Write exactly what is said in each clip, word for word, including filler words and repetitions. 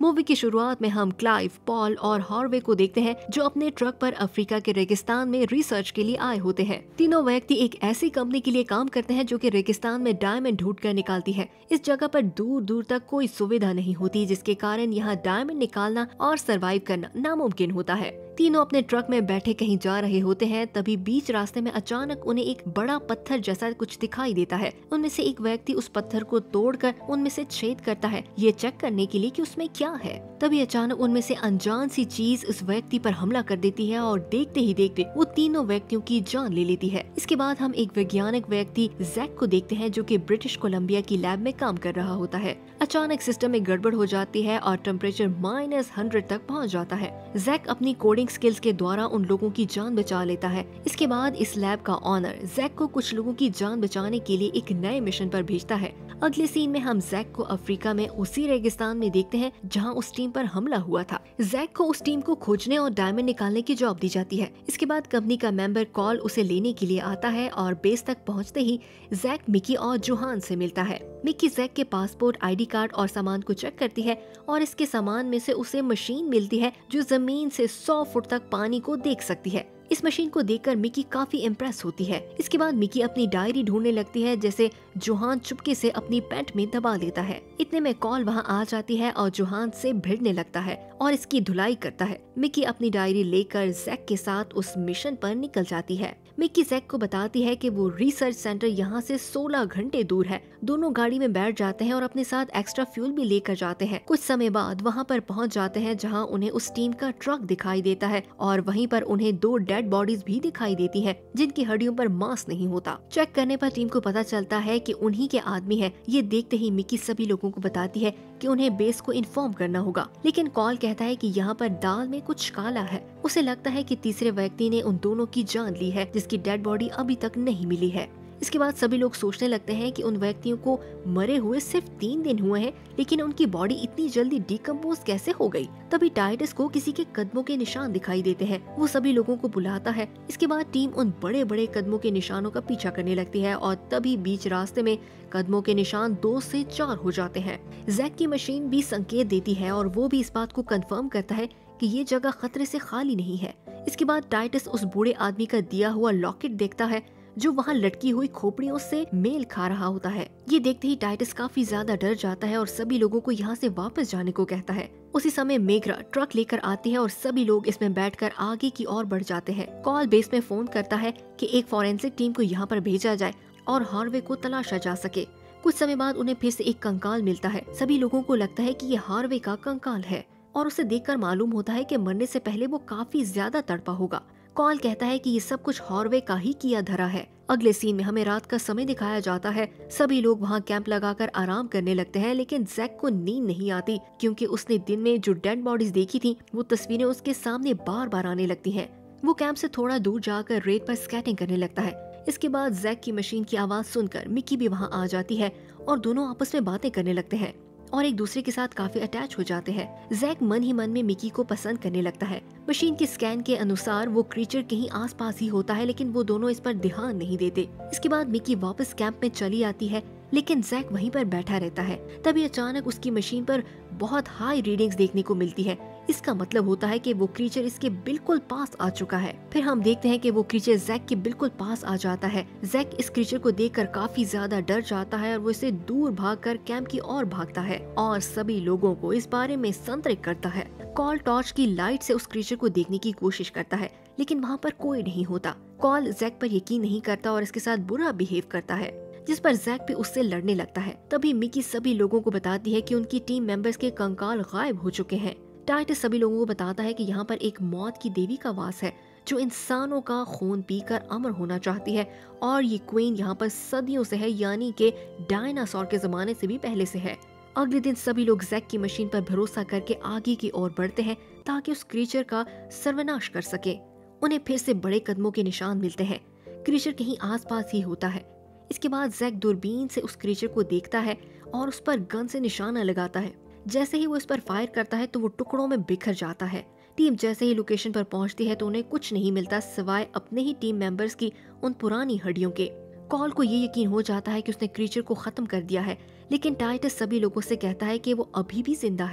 Movie की शुरुआत में हम क्लाइव, पॉल और हार्वे को देखते हैं जो अपने ट्रक पर अफ्रीका के रेगिस्तान में रिसर्च के लिए आए होते हैं। तीनों व्यक्ति एक ऐसी कंपनी के लिए काम करते हैं जो कि रेगिस्तान में डायमंड ढूंढ कर निकालती है। इस जगह पर दूर दूर तक कोई सुविधा नहीं होती, जिसके कारण यहाँ डायमंड निकालना और सरवाइव करना नामुमकिन होता है। तीनों अपने ट्रक में बैठे कहीं जा रहे होते हैं, तभी बीच रास्ते में अचानक उन्हें एक बड़ा पत्थर जैसा कुछ दिखाई देता है। उनमें से एक व्यक्ति उस पत्थर को तोड़कर उनमें से छेद करता है, ये चेक करने के लिए कि उसमें क्या है। तभी अचानक उनमें से अनजान सी चीज उस व्यक्ति पर हमला कर देती है और देखते ही देखते वो तीनों व्यक्तियों की जान ले लेती है। इसके बाद हम एक वैज्ञानिक व्यक्ति जैक को देखते हैं जो कि ब्रिटिश कोलंबिया की लैब में काम कर रहा होता है। अचानक सिस्टम में गड़बड़ हो जाती है और टेम्परेचर माइनस हंड्रेड तक पहुंच जाता है। जैक अपनी कोडिंग स्किल्स के द्वारा उन लोगों की जान बचा लेता है। इसके बाद इस लैब का ऑनर जैक को कुछ लोगों की जान बचाने के लिए एक नए मिशन पर भेजता है। अगले सीन में हम जैक को अफ्रीका में उसी रेगिस्तान में देखते हैं जहां उस टीम पर हमला हुआ था। जैक को उस टीम को खोजने और डायमंड निकालने की जॉब दी जाती है। इसके बाद कंपनी का मेंबर कॉल उसे लेने के लिए आता है और बेस तक पहुंचते ही जैक मिकी और जोहान से मिलता है। मिकी जैक के पासपोर्ट, आईडी कार्ड और सामान को चेक करती है और इसके सामान में से उसे मशीन मिलती है जो जमीन से सौ फुट तक पानी को देख सकती है। इस मशीन को देखकर मिकी काफी इम्प्रेस होती है। इसके बाद मिकी अपनी डायरी ढूंढने लगती है, जैसे जोहान चुपके से अपनी पैंट में दबा देता है। इतने में कॉल वहां आ जाती है और जोहान से भिड़ने लगता है और इसकी धुलाई करता है। मिकी अपनी डायरी लेकर जैक के साथ उस मिशन पर निकल जाती है। मिकी जैक को बताती है कि वो रिसर्च सेंटर यहाँ से सोलह घंटे दूर है। दोनों गाड़ी में बैठ जाते हैं और अपने साथ एक्स्ट्रा फ्यूल भी लेकर जाते हैं। कुछ समय बाद वहाँ पर पहुँच जाते हैं जहाँ उन्हें उस टीम का ट्रक दिखाई देता है और वहीं पर उन्हें दो डेड बॉडीज भी दिखाई देती हैं, जिनकी हड्डियों पर मांस नहीं होता। चेक करने पर टीम को पता चलता है कि उन्हीं के आदमी है। ये देखते ही मिकी सभी लोगों को बताती है कि उन्हें बेस को इन्फॉर्म करना होगा, लेकिन कॉल कहता है कि यहाँ पर दाल में कुछ काला है। उसे लगता है कि तीसरे व्यक्ति ने उन दोनों की जान ली है जिसकी डेड बॉडी अभी तक नहीं मिली है। इसके बाद सभी लोग सोचने लगते हैं कि उन व्यक्तियों को मरे हुए सिर्फ तीन दिन हुए हैं, लेकिन उनकी बॉडी इतनी जल्दी डिकम्पोज कैसे हो गई। तभी टाइटस को किसी के कदमों के निशान दिखाई देते हैं। वो सभी लोगों को बुलाता है। इसके बाद टीम उन बड़े बड़े कदमों के निशानों का पीछा करने लगती है और तभी बीच रास्ते में कदमों के निशान दो से चार हो जाते हैं। जैक की मशीन भी संकेत देती है और वो भी इस बात को कंफर्म करता है कि ये जगह खतरे से खाली नहीं है। इसके बाद टाइटस उस बूढ़े आदमी का दिया हुआ लॉकेट देखता है जो वहाँ लटकी हुई खोपड़ियों से मेल खा रहा होता है। ये देखते ही टाइटस काफी ज्यादा डर जाता है और सभी लोगों को यहाँ से वापस जाने को कहता है। उसी समय मेग्रा ट्रक लेकर आती है और सभी लोग इसमें बैठकर आगे की ओर बढ़ जाते हैं। कॉल बेस में फोन करता है कि एक फॉरेंसिक टीम को यहाँ पर भेजा जाए और हार्वे को तलाशा जा सके। कुछ समय बाद उन्हें फिर से एक कंकाल मिलता है। सभी लोगों को लगता है कि ये हार्वे का कंकाल है और उसे देखकर मालूम होता है कि मरने से पहले वो काफी ज्यादा तड़पा होगा। कॉल कहता है कि ये सब कुछ हार्वे का ही किया धरा है। अगले सीन में हमें रात का समय दिखाया जाता है। सभी लोग वहाँ कैंप लगाकर आराम करने लगते हैं, लेकिन जैक को नींद नहीं आती क्योंकि उसने दिन में जो डेड बॉडीज देखी थी वो तस्वीरें उसके सामने बार बार आने लगती हैं। वो कैंप से थोड़ा दूर जाकर रेत पर स्केटिंग करने लगता है। इसके बाद जैक की मशीन की आवाज सुनकर मिकी भी वहाँ आ जाती है और दोनों आपस में बातें करने लगते हैं और एक दूसरे के साथ काफी अटैच हो जाते हैं। जैक मन ही मन में मिकी को पसंद करने लगता है। मशीन के स्कैन के अनुसार वो क्रीचर कहीं आसपास ही होता है, लेकिन वो दोनों इस पर ध्यान नहीं देते। इसके बाद मिकी वापस कैंप में चली आती है, लेकिन जैक वहीं पर बैठा रहता है। तभी अचानक उसकी मशीन पर बहुत हाई रीडिंग्स देखने को मिलती है। इसका मतलब होता है कि वो क्रीचर इसके बिल्कुल पास आ चुका है। फिर हम देखते हैं कि वो क्रीचर जैक के बिल्कुल पास आ जाता है। जैक इस क्रीचर को देखकर काफी ज्यादा डर जाता है और वो इसे दूर भागकर कैंप की ओर भागता है और सभी लोगों को इस बारे में संतर्क करता है। कॉल टॉर्च की लाइट से उस क्रीचर को देखने की कोशिश करता है, लेकिन वहाँ पर कोई नहीं होता। कॉल जैक पर यकीन नहीं करता और इसके साथ बुरा बिहेव करता है, जिस पर जैक भी उससे लड़ने लगता है। तभी मिकी सभी लोगों को बताती है कि उनकी टीम मेंबर्स के कंकाल गायब हो चुके हैं। टाइटस सभी लोगों को बताता है कि यहाँ पर एक मौत की देवी का वास है जो इंसानों का खून पीकर अमर होना चाहती है और ये क्वीन यहाँ पर सदियों से है, यानी कि डायनासोर के जमाने से भी पहले से है। अगले दिन सभी लोग जैक की मशीन पर भरोसा करके आगे की ओर बढ़ते हैं ताकि उस क्रीचर का सर्वनाश कर सके। उन्हें फिर से बड़े कदमों के निशान मिलते हैं। क्रीचर कहीं आसपास ही होता है। इसके बाद जैक दूरबीन से उस क्रीचर को देखता है और उस पर गन से निशाना लगाता है। जैसे ही वो इस पर फायर करता है तो वो टुकड़ों में बिखर जाता है। टीम जैसे ही लोकेशन पर पहुंचती है तो उन्हें कुछ नहीं मिलता सिवाय अपने ही टीम मेंबर्स की उन पुरानी हड्डियों के। कॉल को ये यकीन हो जाता है कि उसने क्रीचर को खत्म कर दिया है, लेकिन टाइटस सभी लोगों से कहता है कि वो अभी भी जिंदा है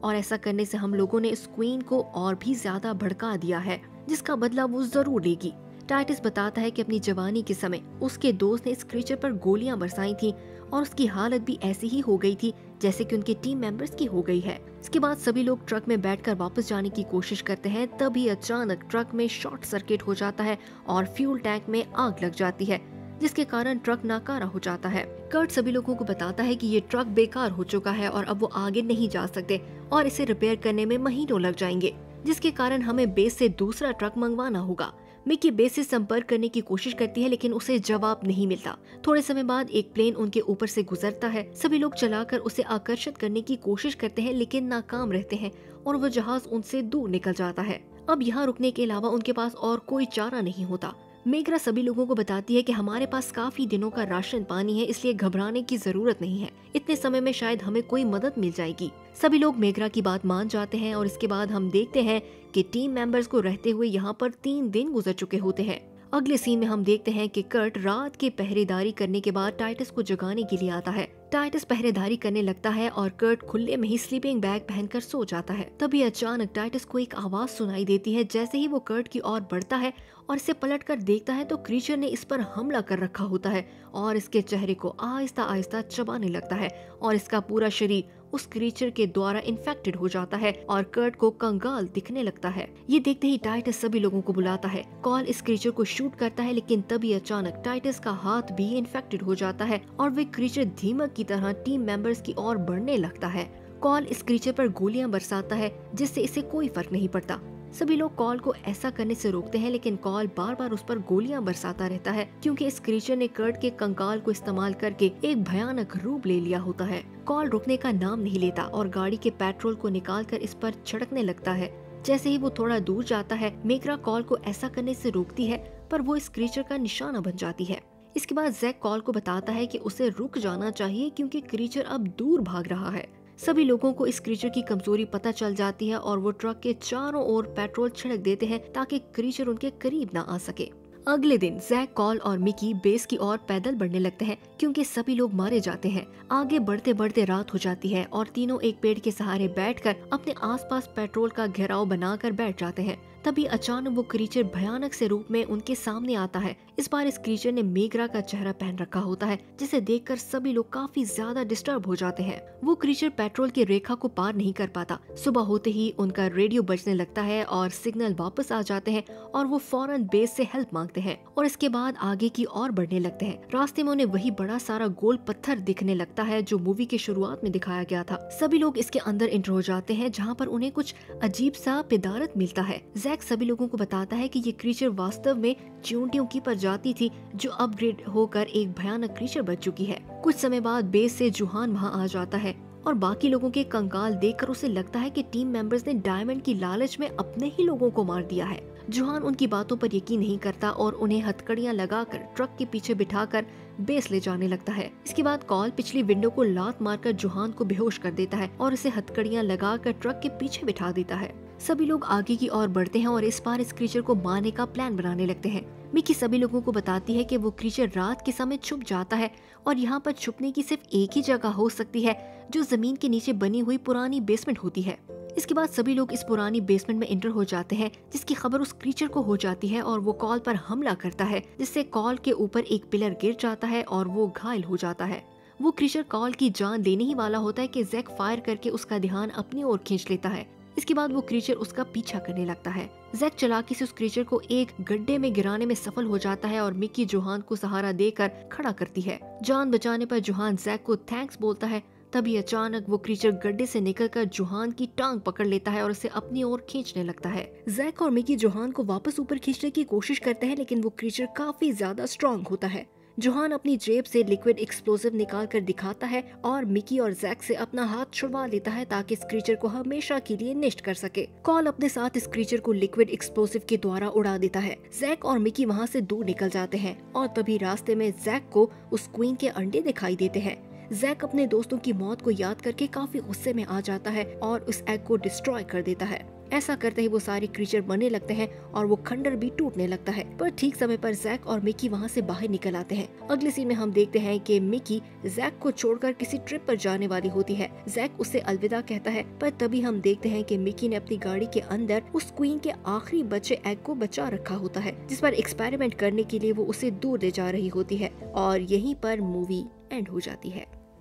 और ऐसा करने से हम लोगों ने इस क्वीन को और भी ज्यादा भड़का दिया है, जिसका बदला वो जरूर लेगी। टाइटस बताता है कि अपनी जवानी के समय उसके दोस्त ने इस क्रीचर पर गोलियां बरसाई थी और उसकी हालत भी ऐसी ही हो गई थी जैसे कि उनके टीम मेंबर्स की हो गई है। इसके बाद सभी लोग ट्रक में बैठकर वापस जाने की कोशिश करते हैं, तभी अचानक ट्रक में शॉर्ट सर्किट हो जाता है और फ्यूल टैंक में आग लग जाती है, जिसके कारण ट्रक नाकारा हो जाता है। कर्ट सभी लोगों को बताता है कि ये ट्रक बेकार हो चुका है और अब वो आगे नहीं जा सकते और इसे रिपेयर करने में महीनों लग जाएंगे, जिसके कारण हमें बेस से दूसरा ट्रक मंगवाना होगा। मिकी बेस से संपर्क करने की कोशिश करती है लेकिन उसे जवाब नहीं मिलता। थोड़े समय बाद एक प्लेन उनके ऊपर से गुजरता है। सभी लोग चलाकर उसे आकर्षित करने की कोशिश करते हैं लेकिन नाकाम रहते हैं और वो जहाज उनसे दूर निकल जाता है। अब यहाँ रुकने के अलावा उनके पास और कोई चारा नहीं होता। मेग्रा सभी लोगों को बताती है कि हमारे पास काफी दिनों का राशन पानी है, इसलिए घबराने की जरूरत नहीं है। इतने समय में शायद हमें कोई मदद मिल जाएगी। सभी लोग मेग्रा की बात मान जाते हैं और इसके बाद हम देखते हैं कि टीम मेंबर्स को रहते हुए यहाँ पर तीन दिन गुजर चुके होते हैं। अगले सीन में हम देखते हैं कि कर्ट रात की पहरेदारी करने के बाद टाइटस को जगाने के लिए आता है। टाइटस पहरेदारी करने लगता है और कर्ट खुले में ही स्लीपिंग बैग पहनकर सो जाता है। तभी अचानक टाइटस को एक आवाज सुनाई देती है। जैसे ही वो कर्ट की ओर बढ़ता है और इसे पलटकर देखता है तो क्रीचर ने इस पर हमला कर रखा होता है और इसके चेहरे को आहिस्ता आहिस्ता चबाने लगता है और इसका पूरा शरीर उस क्रीचर के द्वारा इन्फेक्टेड हो जाता है और कर्ट को कंगाल दिखने लगता है। ये देखते ही टाइटस सभी लोगों को बुलाता है। कॉल इस क्रीचर को शूट करता है लेकिन तभी अचानक टाइटस का हाथ भी इन्फेक्टेड हो जाता है और वे क्रीचर दीमक की तरह टीम मेंबर्स की ओर बढ़ने लगता है। कॉल इस क्रीचर पर गोलियां बरसाता है जिससे इसे कोई फर्क नहीं पड़ता। सभी लोग कॉल को ऐसा करने से रोकते हैं लेकिन कॉल बार बार उस पर गोलियां बरसाता रहता है क्योंकि इस क्रीचर ने कर्ट के कंकाल को इस्तेमाल करके एक भयानक रूप ले लिया होता है। कॉल रुकने का नाम नहीं लेता और गाड़ी के पेट्रोल को निकालकर इस पर छिड़कने लगता है। जैसे ही वो थोड़ा दूर जाता है, मेग्रा कॉल को ऐसा करने से रोकती है पर वो इस क्रीचर का निशाना बन जाती है। इसके बाद जैक कॉल को बताता है कि उसे रुक जाना चाहिए क्योंकि क्रीचर अब दूर भाग रहा है। सभी लोगों को इस क्रीचर की कमजोरी पता चल जाती है और वो ट्रक के चारों ओर पेट्रोल छिड़क देते हैं ताकि क्रीचर उनके करीब ना आ सके। अगले दिन जैक, कॉल और मिकी बेस की ओर पैदल बढ़ने लगते हैं क्योंकि सभी लोग मारे जाते हैं। आगे बढ़ते बढ़ते रात हो जाती है और तीनों एक पेड़ के सहारे बैठकर अपने आसपास पेट्रोल का घेराव बनाकर बैठ जाते हैं। तभी अचानक वो क्रीचर भयानक से रूप में उनके सामने आता है। इस बार इस क्रीचर ने मेग्रा का चेहरा पहन रखा होता है जिसे देखकर सभी लोग काफी ज्यादा डिस्टर्ब हो जाते हैं। वो क्रीचर पेट्रोल की रेखा को पार नहीं कर पाता। सुबह होते ही उनका रेडियो बजने लगता है और सिग्नल वापस आ जाते हैं और वो फौरन बेस से हेल्प मांगते हैं और इसके बाद आगे की ओर बढ़ने लगते हैं। रास्ते में उन्हें वही बड़ा सारा गोल पत्थर दिखने लगता है जो मूवी के शुरुआत में दिखाया गया था। सभी लोग इसके अंदर एंटर हो जाते हैं जहाँ पर उन्हें कुछ अजीब सा पिदारत मिलता है। जैक सभी लोगों को बताता है कि ये क्रीचर वास्तव में चींटियों की प्रजाति थी जो अपग्रेड होकर एक भयानक क्रीचर बन चुकी है। कुछ समय बाद बेस से जुहान वहाँ आ जाता है और बाकी लोगों के कंकाल देखकर उसे लगता है कि टीम मेंबर्स ने डायमंड की लालच में अपने ही लोगों को मार दिया है। जुहान उनकी बातों पर यकीन नहीं करता और उन्हें हथकड़ियां लगाकर ट्रक के पीछे बिठाकर बेस ले जाने लगता है। इसके बाद कॉल पिछली विंडो को लात मारकर जुहान को बेहोश कर देता है और उसे हथकड़ियां लगाकर ट्रक के पीछे बिठा देता है। सभी लोग आगे की ओर बढ़ते हैं और इस बार इस क्रीचर को मारने का प्लान बनाने लगते हैं। मिकी सभी लोगों को बताती है कि वो क्रीचर रात के समय छुप जाता है और यहाँ पर छुपने की सिर्फ एक ही जगह हो सकती है जो जमीन के नीचे बनी हुई पुरानी बेसमेंट होती है। इसके बाद सभी लोग इस पुरानी बेसमेंट में एंटर हो जाते हैं जिसकी खबर उस क्रीचर को हो जाती है और वो कॉल पर हमला करता है जिससे कॉल के ऊपर एक पिलर गिर जाता है और वो घायल हो जाता है। वो क्रीचर कॉल की जान लेने ही वाला होता है कि जैक फायर करके उसका ध्यान अपनी ओर खींच लेता है। इसके बाद वो क्रीचर उसका पीछा करने लगता है। जैक चालाकी से उस क्रीचर को एक गड्ढे में गिराने में सफल हो जाता है और मिकी जोहान को सहारा देकर खड़ा करती है। जान बचाने पर जोहान जैक को थैंक्स बोलता है। तभी अचानक वो क्रीचर गड्ढे से निकलकर जोहान की टांग पकड़ लेता है और उसे अपनी ओर खींचने लगता है। जैक और मिकी जोहान को वापस ऊपर खींचने की कोशिश करते हैं लेकिन वो क्रीचर काफी ज्यादा स्ट्रॉन्ग होता है। जोहान अपनी जेब से लिक्विड एक्सप्लोसिव निकाल कर दिखाता है और मिकी और जैक से अपना हाथ छुड़वा लेता है ताकि इस क्रीचर को हमेशा के लिए नष्ट कर सके। कॉल अपने साथ इस क्रीचर को लिक्विड एक्सप्लोसिव के द्वारा उड़ा देता है। जैक और मिकी वहाँ से दूर निकल जाते हैं और तभी रास्ते में जैक को उस क्वीन के अंडे दिखाई देते हैं। जैक अपने दोस्तों की मौत को याद करके काफी गुस्से में आ जाता है और उस एग को डिस्ट्रॉय कर देता है। ऐसा करते ही वो सारे क्रीचर बनने लगते हैं और वो खंडर भी टूटने लगता है। पर ठीक समय पर जैक और मिकी वहाँ से बाहर निकल आते हैं। अगले सीन में हम देखते हैं कि मिकी जैक को छोड़कर किसी ट्रिप पर जाने वाली होती है। जैक उससे अलविदा कहता है, पर तभी हम देखते हैं कि मिकी ने अपनी गाड़ी के अंदर उस क्वीन के आखिरी बच्चे एग को बचा रखा होता है, जिस पर एक्सपेरिमेंट करने के लिए वो उसे दूर ले जा रही होती है। और यहीं पर मूवी एंड हो जाती है।